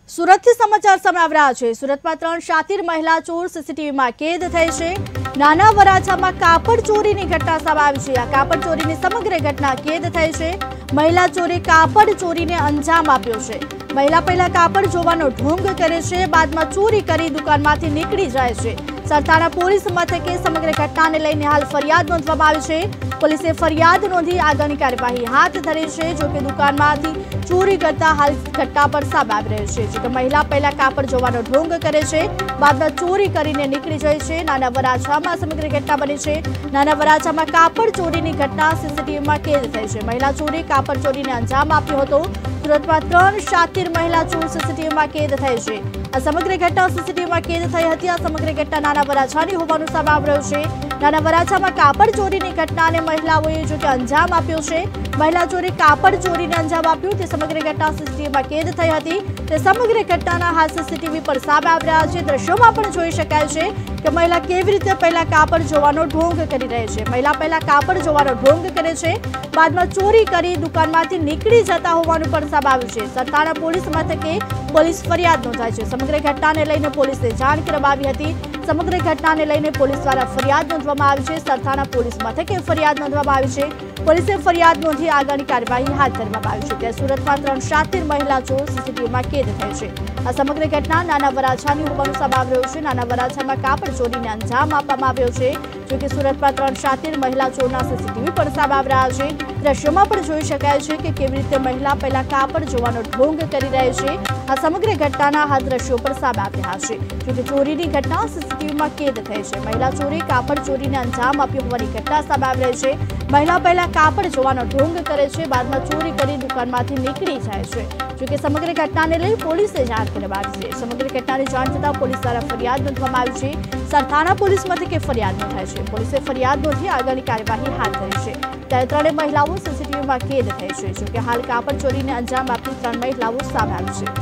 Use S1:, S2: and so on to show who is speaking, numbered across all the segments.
S1: સુરતથી સમાચાર સામે આવી રહ્યા છે। સુરતમાં 3 શાતીર મહિલા ચોર સીસીટીવીમાં કેદ થઈ છે। નાના વરાછામાં કાપડ ચોરીની ઘટના સામે આવી છે। આ કાપડ ચોરીની સમગ્ર ઘટના કેદ થઈ છે। મહિલા ચોરે કાપડ ચોરીને અંજામ આપ્યો છે। મહિલા પહેલા કાપડ જોવાનો ઢોંગ કરે છે, બાદમાં ચોરી કરી દુકાનમાંથી નીકળી જાય છે। સરથાણા પોલીસ મથકે સમગ્ર ઘટનાને લઈને હાલ ફરિયાદ નોંધવામાં આવી છે। પોલીસે ફરિયાદ નોંધી આગળની કાર્યવાહી હાથ ધરી છે। જો કે દુકાનમાંથી ચોરી કરતા હાલ ઘટના પર સામે આવી રહ્યો છે। જો કે મહિલા પહેલા કાપડ જોવાનો ઢોંગ કરે છે, બાદમાં ચોરી કરીને નીકળી જાય છે। નાના વરાછામાં સમગ્ર ઘટના બની છે। નાના વરાછામાં કાપડ ચોરીની ઘટના સીસીટીવીમાં કેદ થઈ છે। મહિલા ચોરે કાપડ ચોરીને અંજામ આપ્યો હતો। સુરતમાં 3 શાતીર મહિલા ચોર સીસીટીવીમાં કેદ થઈ છે। આ સમગ્ર ઘટના સીસીટીવીમાં કેદ થઈ હતી। આ સમગ્ર ઘટના નાના વરાછાની હોવાનું સામે આવી રહ્યું છે। નાના વરાછામાં કાપડ ચોરીની ઘટનાને મહિલાઓએ જો કે અંજામ આપ્યો છે। મહિલા ચોરે કાપડ ચોરીને અંજામ આપ્યું તે સમગ્ર ઘટના સીસીટીવીમાં કેદ થઈ હતી। તે સમગ્ર ઘટનાના હાલ સીસીટીવી પર સામે આવી રહ્યા છે। દ્રશ્યોમાં પણ જોઈ શકાય છે કે મહિલા કેવી રીતે પહેલા કાપડ જોવાનો ઢોંગ કરી રહી છે। મહિલા પહેલા કાપડ જોવાનો ઢોંગ કરે છે, બાદમાં ચોરી કરી દુકાનમાંથી નીકળી જતા હોવાનું પણ સામે આવ્યું છે। સરથાણા પોલીસ મથકે પોલીસ ફરિયાદ નોંધાઈ છે। સમગ્ર ઘટનાને લઈને પોલીસને જાણ કરવામાં આવી હતી। સમગ્ર ઘટનાને લઈને પોલીસ દ્વારા ફરિયાદ નોંધવામાં આવી છે। સરથાણા પોલીસ મથકે ફરિયાદ નોંધવામાં આવી છે। પોલીસે ફરિયાદ નોંધી આગળની કાર્યવાહી હાથ ધરવામાં આવી છે। ત્યારે સુરતમાં 3 શાતીર મહિલા ચોર સીસીટીવીમાં કેદ થઈ છે। આ સમગ્ર ઘટના નાના વરાછાની હોવાનું સામે આવી રહ્યું છે। નાના વરાછામાં કાપડ ચોરીને અંજામ આપવામાં આવ્યો છે। જો કે સુરતમાં 3 શાતીર મહિલા ચોરના સીસીટીવી પણ સામે આવી રહ્યા છે। દ્રશ્યોમાં પણ જોઈ શકાય છે કે કેવી રીતે મહિલા પહેલા કાપડ જોવાનો ઢોંગ કરી રહી છે। આ સમગ્ર ઘટનાના હાલ દ્રશ્યો પર સામે આવી રહ્યા છે। જો કે ચોરીની ઘટના સીસીટીવીમાં કેદ થઈ છે। મહિલા ચોરી કાપડ ચોરીને અંજામ આપ્યો હોવાની ઘટના સામે આવી રહી છે। મહિલા પહેલા કાપડ જોવાનો ઢોંગ કરે છે, બાદમાં ચોરી કરી દુકાનમાંથી નીકળી જાય છે। જો કે સમગ્ર ઘટનાને લઈ પોલીસે જાણ કરવામાં આવી છે। સમગ્ર ઘટનાની જાણ થતાં પોલીસ દ્વારા ફરિયાદ નોંધવામાં આવી છે। સરથાણા પોલીસ મથકે ફરિયાદ નોંધાઈ છે। પોલીસે ફરિયાદ નોંધી આગળની કાર્યવાહી હાથ ધરી છે। ત્યારે 3 મહિલાઓ સીસીટીવીમાં કેદ થઈ છે। જો કે હાલ કાપડ ચોરીને અંજામ આપતી 3 મહિલાઓ સામે આવી છે।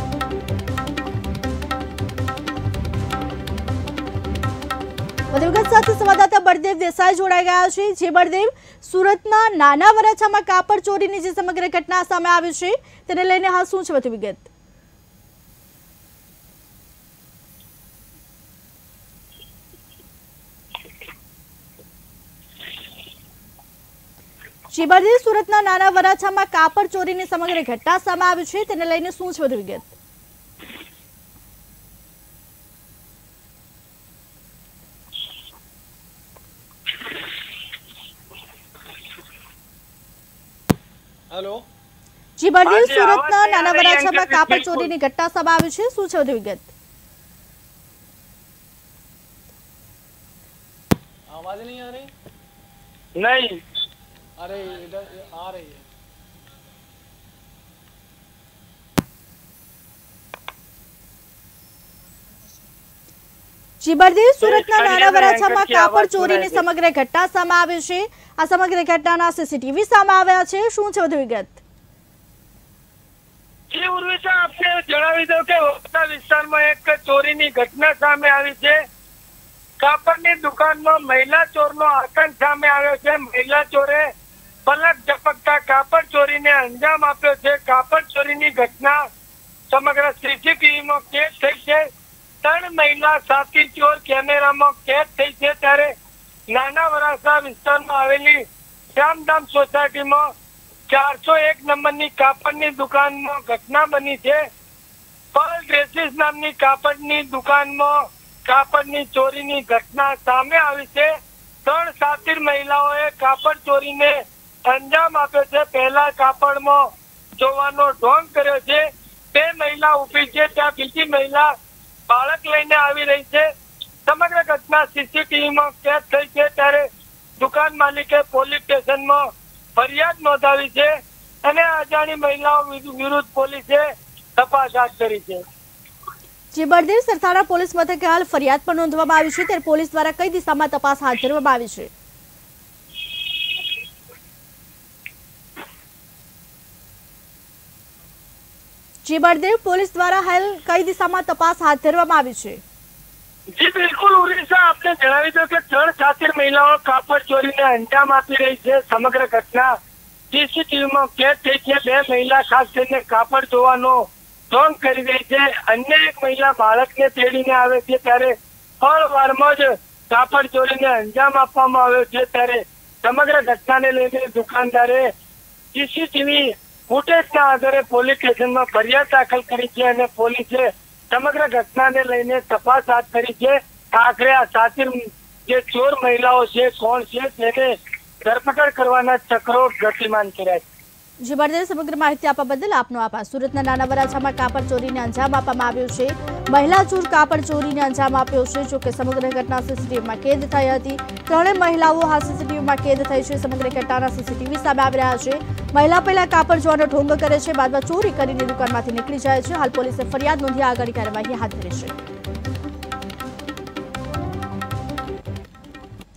S1: વધુ વિગત સાથે સંવાદદાતા બળદેવ દેસાઈ જોડાઈ ગયા છે। જે બળદેવ, સુરતના નાના વરાછામાં કાપડ ચોરીની જે સમગ્ર ઘટના સામે આવી છે તેને લઈને હાલ શું છે વધુ વિગત? જી બળદેવ, સુરતના નાના વરાછામાં કાપડ ચોરીની સમગ્ર ઘટના સામે આવી છે તેને લઈને શું છે વધુ વિગત?
S2: हेलो
S1: जी बलदेव, सूरतना नाना वराछाમાં કાપડ ચોરીની ઘટના સામે આવી છે, શું છે વધુ વિગત?
S2: आवाज नहीं आ रही?
S3: नहीं,
S2: अरे इधर आ रही है।
S1: जी बलदेव, सूरतना नाना वराछाમાં કાપડ ચોરીની સમગ્ર ઘટના સામે આવી છે। આ સમગ્ર ઘટનાના સીસીટીવી સામે આવ્યા છે, શું છે વધુ વિગત?
S3: જી ઉર્વિશા, આપને જણાવી દઉં કે વડોદરા વિસ્તારમાં એક ચોરીની ઘટના સામે આવી છે। કાપડની દુકાનમાં મહિલા ચોરનો આતંક સામે આવ્યો છે। મહિલા ચોરે પલક ઝપકતા કાપડ ચોરીને અંજામ આપ્યો છે। કાપડ ચોરીની ઘટના સમગ્ર સીસીટીવીમાં કેદ થઈ છે। 3 મહિલા સાથી ચોર કેમેરામાં કેદ થઈ છે। ત્યારે નાના વરાછા વિસ્તારમાં આવેલી શ્યામધામ સોસાયટીમાં 401 નંબરની કાપડની દુકાનમાં ઘટના બની છે। પર્લ ડ્રેસીસ નામની કાપડની દુકાનમાં કાપડની ચોરીની ઘટના સામે આવી છે। 3 શાતીર મહિલાઓએ કાપડ ચોરીને અંજામ આપ્યો છે। પહેલા કાપડમાં જોવાનો ઢોંગ કર્યો છે। 2 મહિલા ઊભી છે, ત્યાં બીજી મહિલા બાળક લઈને આવી રહી છે। સમગ્ર ઘટના સીસીટીવીમાં કેદ થઈ છે। ત્યારે દુકાન માલિકે પોલીસ સ્ટેશનમાં ફરિયાદ નોંધાવી છે અને અજાણી મહિલાઓ વિરુદ્ધ પોલીસે તપાસ હાથ ધરી છે।
S1: जी बलदेव, सरथाणा पोलीस मथके हाल फरियाद पण नोंधवामां આવી છે, ત્યારે પોલીસ દ્વારા કઈ દિશામાં તપાસ હાથ ધરવામાં આવી છે? जी बलदेव, पोलीस द्वारा हाल कई दिशाમાં તપાસ હાથ ધરવામાં આવી છે?
S3: जी बिल्कुल उड़ीसा, आपने जणावी दो कि 3 शातिर महिलाओं कापड़ चोरीने अंजाम आपी रही है। समग्र घटना सीसीटीवी में कैद थई है। 2 महिला खास કરીને કાપડ જોવાનો ઢોંગ કરી રહી છે। અન્ય એક મહિલા બાળકને તેડીને આવે છે ત્યારે ફળવારમાં જ કાપડ ચોરીને અંજામ આપવામાં આવ્યો છે। ત્યારે સમગ્ર ઘટનાને લઈને દુકાનદારે સીસીટીવી ફૂટેજના આધારે પોલીસ સ્ટેશનમાં ફરિયાદ દાખલ કરી છે અને પોલીસે સમગ્ર ઘટનાને લઈને તપાસ હાથ ધરી છે। આખરે આ શાતિર જે ચોર મહિલાઓ છે કોણ છે તેને ધરપકડ કરવાના ચક્રો ગતિમાન કર્યા છે।
S1: જી બળદેવ, સમગ્ર માહિતી આપવા બદલ આપનો આભાર। સુરતના નાના વરાછામાં કાપડ ચોરીને અંજામ આપવામાં આવ્યો છે। મહિલા ચોર કાપડ ચોરીને અંજામ આપ્યો છે। જોકે સમગ્ર ઘટના સીસીટીવીમાં કેદ થઈ હતી। ત્રણેય મહિલાઓ હાલ સીસીટીવીમાં કેદ થઈ છે। સમગ્ર ઘટનાના સીસીટીવી સામે આવી રહ્યા છે। મહિલા પહેલા કાપડ જોવાનો ઢોંગ કરે છે, બાદમાં ચોરી કરીને દુકાનમાંથી નીકળી જાય છે। હાલ પોલીસે ફરિયાદ નોંધી આગળની કાર્યવાહી હાથ ધરી છે।